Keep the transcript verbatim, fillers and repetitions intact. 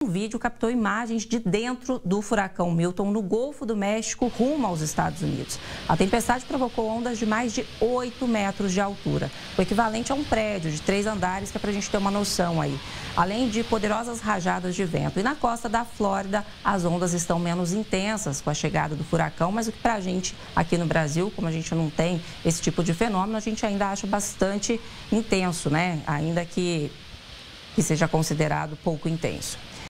O vídeo captou imagens de dentro do furacão Milton no Golfo do México, rumo aos Estados Unidos. A tempestade provocou ondas de mais de oito metros de altura, o equivalente a um prédio de três andares, que é para a gente ter uma noção aí. Além de poderosas rajadas de vento. E na costa da Flórida, as ondas estão menos intensas com a chegada do furacão, mas o que para a gente aqui no Brasil, como a gente não tem esse tipo de fenômeno, a gente ainda acha bastante intenso, né? Ainda que, que seja considerado pouco intenso.